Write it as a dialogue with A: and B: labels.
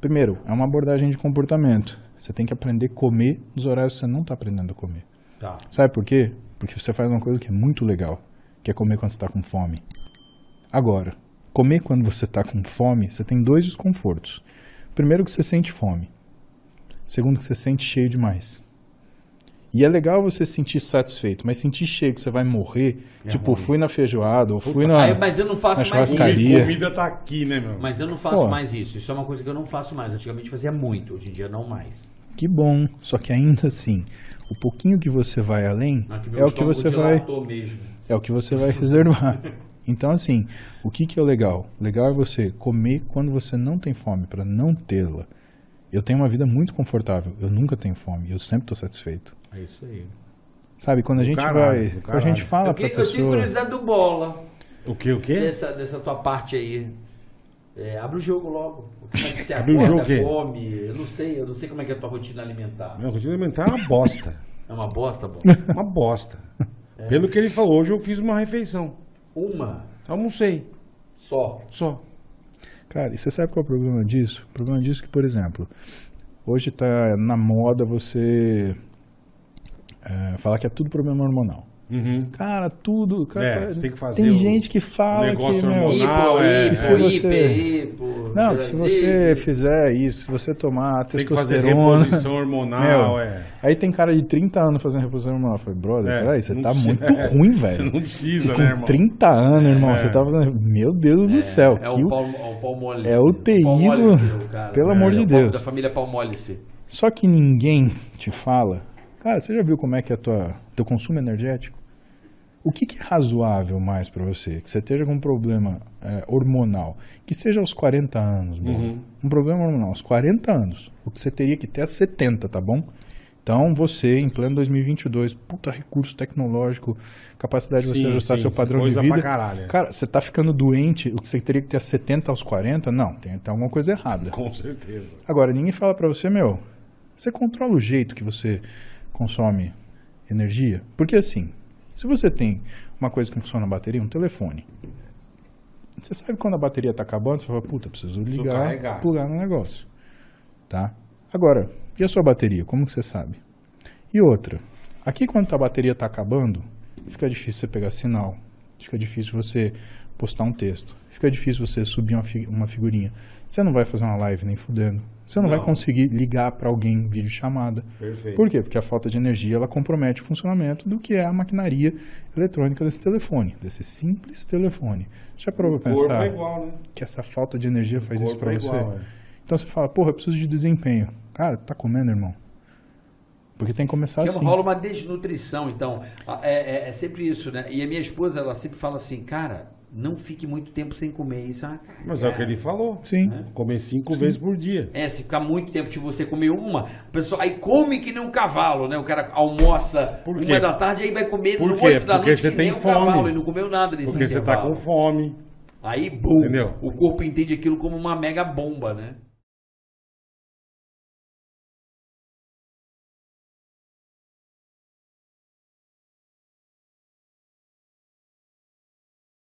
A: Primeiro, é uma abordagem de comportamento. Você tem que aprender a comer nos horários que você não está aprendendo a comer.
B: Tá.
A: Sabe por quê? Porque você faz uma coisa que é muito legal, que é comer quando você está com fome. Agora, comer quando você está com fome, você tem dois desconfortos. Primeiro, que você sente fome. Segundo, que você sente cheio demais. E é legal você se sentir satisfeito, mas sentir cheio que você vai morrer, tipo, fui na feijoada, ou fui na
C: Mas eu não faço mais
A: churrascaria.
B: A comida tá aqui, né, meu?
C: Mas eu não faço mais isso. Isso é uma coisa que eu não faço mais. Antigamente fazia muito, hoje em dia não mais.
A: Que bom, só que ainda assim, o pouquinho que você vai além é o que você vai é o que você vai reservar. Então assim, o que é o legal? O legal é você comer quando você não tem fome, para não tê-la. Eu tenho uma vida muito confortável, eu nunca tenho fome, eu sempre estou satisfeito.
C: É isso aí.
A: Sabe, quando a gente quando a gente fala pra pessoa...
C: Eu tenho curiosidade do Bola.
B: O quê?
C: Dessa tua parte aí. Abre o jogo logo. Como é que você
B: Abre o jogo,
C: acorda, come? Eu não sei como é que é a tua rotina alimentar.
B: Minha rotina alimentar é uma bosta.
C: É uma bosta, Bola?
B: Uma bosta. Pelo que ele falou, hoje eu fiz uma refeição.
C: Uma?
B: Almocei.
C: Só?
B: Só.
A: Cara, e você sabe qual é o problema disso? O problema disso é que, por exemplo, hoje tá na moda você falar que é tudo problema hormonal.
B: Uhum.
A: Cara, tudo. Cara,
B: você tem que fazer
A: tem gente que fala
B: negócio
A: que
B: hormonal,
A: não, se você fizer isso, se você tomar
B: tem que fazer
A: testosterona,
B: reposição hormonal,
A: Aí tem cara de 30 anos fazendo reposição hormonal. Eu falei, brother, peraí, você tá
B: precisa,
A: muito ruim, velho.
B: Você não precisa,
A: com
B: né, irmão?
A: 30 anos, irmão, você tá fazendo... Meu Deus do céu.
C: O Palmolice.
A: É o TI pelo amor de Deus.
C: Da família Palmolice.
A: Só que ninguém te fala... Cara, você já viu como é que é teu consumo energético? O que é razoável mais para você? Que você esteja com um problema hormonal, que seja aos 40 anos, um problema hormonal aos 40 anos, o que você teria que ter aos 70, tá bom? Então você, em pleno 2022, puta recurso tecnológico, capacidade de você ajustar seu padrão de vida. Cara, você tá ficando doente, o que você teria que ter aos 70, aos 40, não, tem alguma coisa errada.
B: Com certeza.
A: Agora, ninguém fala para você, você controla o jeito que você consome energia? Porque assim, se você tem uma coisa que funciona na bateria, um telefone, você sabe quando a bateria está acabando, você fala, puta, preciso ligar, plugar no negócio. Tá? Agora, e a sua bateria? Como que você sabe? E outra, aqui quando a bateria está acabando, fica difícil você pegar sinal, fica difícil você postar um texto, fica difícil você subir uma figurinha. Você não vai fazer uma live nem fudendo. Você não vai conseguir ligar para alguém em videochamada.
B: Perfeito.
A: Por quê? Porque a falta de energia ela compromete o funcionamento do que é a maquinaria eletrônica desse telefone, desse simples telefone. Já parou para pensar que essa falta de energia faz isso para você? Então você fala, porra, eu preciso de desempenho. Cara, tá comendo, irmão? Porque tem que começar assim.
C: Rola uma desnutrição, então. É sempre isso, né? E a minha esposa, ela sempre fala assim, cara, não fique muito tempo sem comer isso.
B: Mas é o que ele falou.
A: Sim.
B: Comer 5 vezes por dia.
C: Se ficar muito tempo de você comer uma, a pessoa aí come que nem um cavalo, né? O cara almoça 1 da tarde, aí vai comer no 8 da noite.
B: Porque você tem fome.
C: Cavalo, e não comeu nada nesse
B: Porque você tá com fome.
C: Aí, bum,
B: entendeu?
C: O corpo entende aquilo como uma mega bomba, né?